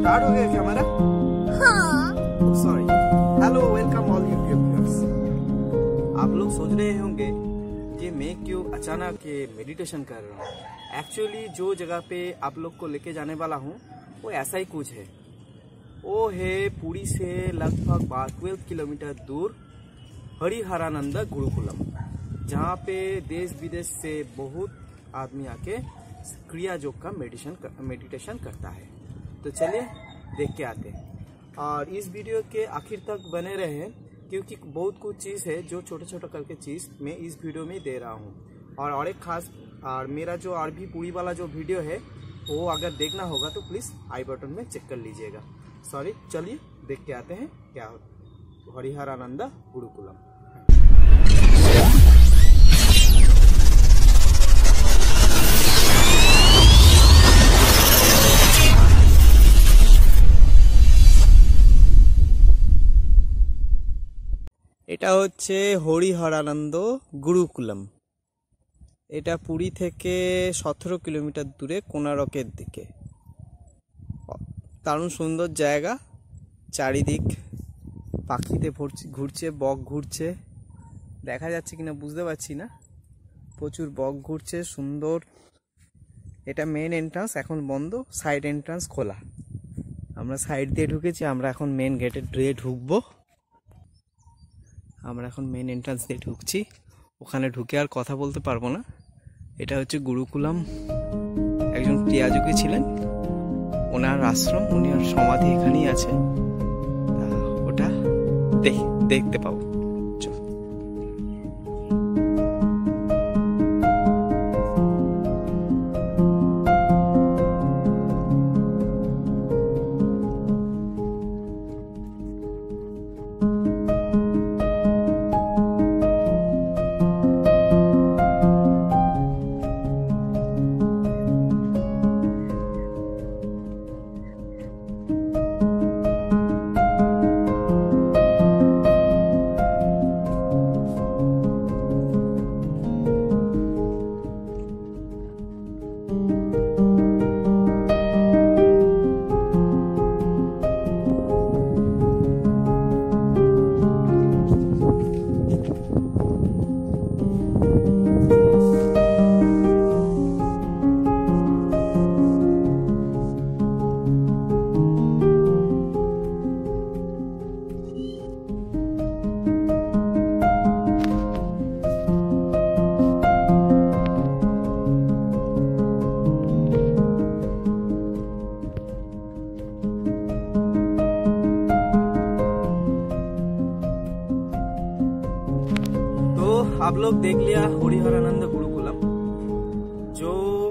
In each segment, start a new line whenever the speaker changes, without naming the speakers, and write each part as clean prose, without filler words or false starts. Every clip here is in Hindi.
स्टार्ट हो गया क्या हमारा? हाँ। Sorry. Hello, welcome all YouTube viewers. आप लोग सोच रहे होंगे कि मैं क्यों अचानक ये मेडिटेशन कर रहा हूँ। एक्चुअली जो जगह पे आप लोग को लेके जाने वाला हूँ वो ऐसा ही कुछ है। वो है पुरी से लगभग 12 किलोमीटर दूर हरिहरानंद गुरुकुलम, जहाँ पे देश विदेश से बहुत आदमी आके क्रिया योग का मेडिटेशन करता है। तो चलिए देख के आते हैं और इस वीडियो के आखिर तक बने रहे, क्योंकि बहुत कुछ चीज़ है जो छोटे छोटे करके चीज़ मैं इस वीडियो में दे रहा हूँ। और एक खास और मेरा जो और भी पूरी वाला जो वीडियो है वो अगर देखना होगा तो प्लीज़ आई बटन में चेक कर लीजिएगा। सॉरी, चलिए देख के आते हैं क्या हरिहरानंद गुरुकुलम। এটা হচ্ছে হরিহরানন্দ গুরুকুলম। এটা পুরী থেকে 17 কিলোমিটার দূরে কোনারকের দিকে। দারুণ সুন্দর জায়গা, চারিদিক পাখিতে ঘুরছে, বক ঘুরছে, দেখা যাচ্ছে কিনা বুঝতে পারছি না। প্রচুর বক ঘুরছে, সুন্দর। এটা মেন এন্ট্রান্স এখন বন্ধ, সাইড এন্ট্রান্স খোলা। আমরা সাইড দিয়ে ঢুকেছি, আমরা এখন মেন গেটে দিয়ে ঢুকবো। আমরা এখন মেন এন্ট্রান্স দিয়ে ঢুকছি, ওখানে ঢুকে আর কথা বলতে পারবো না। এটা হচ্ছে গুরুকুলাম, একজন ক্রিয়াযোগী ছিলেন, ওনার আশ্রম, ওনার সমাধি এখানেই আছে। ওটা দেখতে পাবো। आप लोग देख लिया हरिहरानंद गुरुकुलम, जो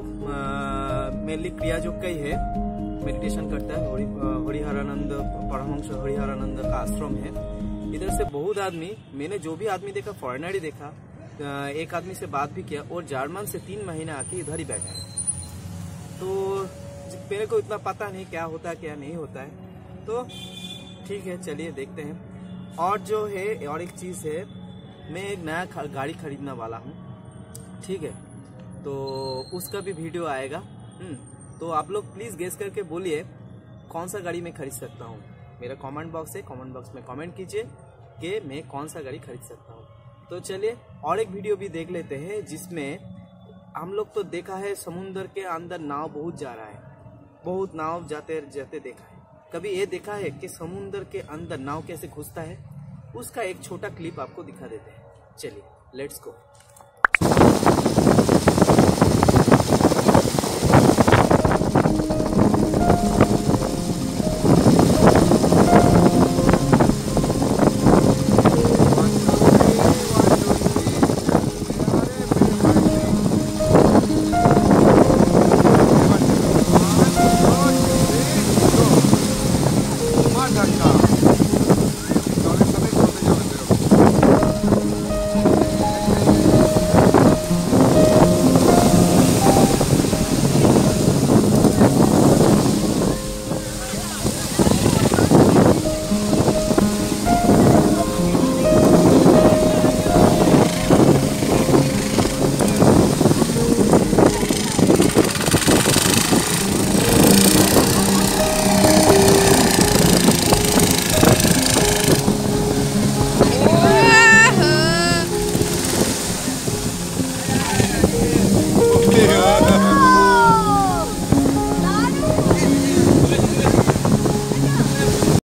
मेनली क्रिया योग का ही है, मेडिटेशन करता है। हरिहरानंद परमहंस हरिहरानंद का आश्रम है। इधर से बहुत आदमी, मैंने जो भी आदमी देखा फॉरेनर ही देखा, एक आदमी से बात भी किया और जर्मन से 3 महीने आके इधर ही बैठा है। तो मेरे को इतना पता नहीं क्या होता है क्या नहीं होता है, तो ठीक है चलिए देखते हैं। और जो है और एक चीज़ है, मैं एक नया गाड़ी खरीदने वाला हूँ, ठीक है, तो उसका भी वीडियो आएगा। तो आप लोग प्लीज़ गेस करके बोलिए कौन सा गाड़ी मैं खरीद सकता हूँ। मेरा कमेंट बॉक्स है, कमेंट बॉक्स में कमेंट कीजिए कि मैं कौन सा गाड़ी खरीद सकता हूँ। तो चलिए और एक वीडियो भी देख लेते हैं, जिसमें हम लोग तो देखा है समुद्र के अंदर नाव बहुत जा रहा है, बहुत नाव जाते जाते देखा है। कभी ये देखा है कि समुद्र के अंदर नाव कैसे घुसता है, उसका एक छोटा क्लिप आपको दिखा देते हैं। चलिए लेट्स गो।